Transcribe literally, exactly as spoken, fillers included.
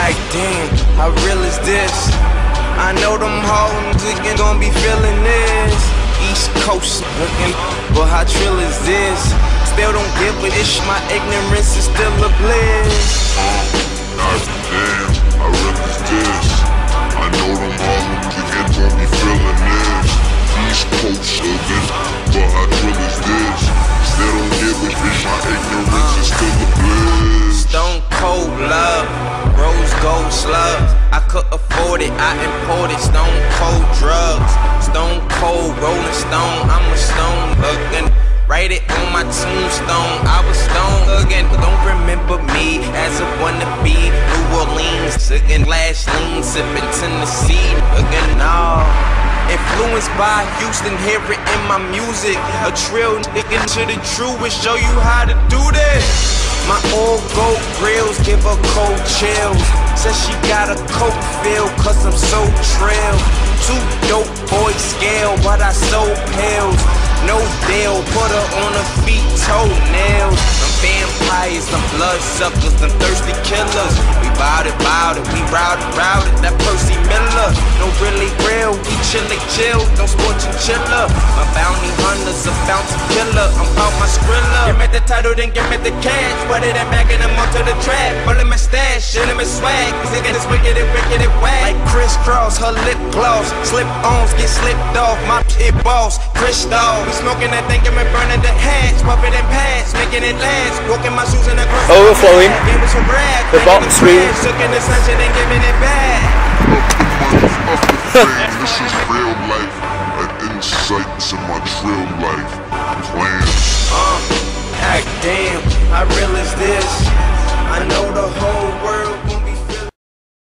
Like damn, how real is this? I know them hoes ain't gon' be feeling this. East Coast looking, but how trill is this? Still don't give a ish, my ignorance is still a bliss. God damn, how real is this? I know them hoes ain't gon' be feeling this. East Coast looking, but how trill is this? Still don't give a ish, my ignorance is still a bliss. Stone cold love, rose gold slugs. I could afford it, I imported stone cold drugs. Stone cold rolling stone, I'm a stone again. Write it on my tombstone, I was stone again. Don't remember me as a wannabe. New Orleans, sipping glass lean, sipping Tennessee again. No, influenced by Houston, hear it in my music. A trill nigga to the truest, show you how to do this. My old gold grills give her cold chills. Says she got a coke feel, cause I'm so trill. Two dope boys scale, but I sold pills. No deal, put her on her feet, toenails. I'm vampires, I'm bloodsuckers, I'm thirsty killers. We bout it, bout it, we routed, routed, that Percy Miller. No really real, we chillin' chill, don't sport chinchilla. My bounty hunter's a bounty killer, I'm out my skrilla. Give me the title, then give me the cash. Put it in back and I'm onto the trap. Full of my stash, shit in my swag. Singin' this wicked and wicked and wag. Like crisscross, her lip gloss. Slip ons get slipped off, my shit boss, crystal. We smoking that thing and we burning the hash. Puffin' and pass, making it last. Walking my shoes in the grass. Overflowing the box room. Looking the sunshine and giving it back. This is real life, an insight to my trill life. Plans. Uh, act damn, how real is this?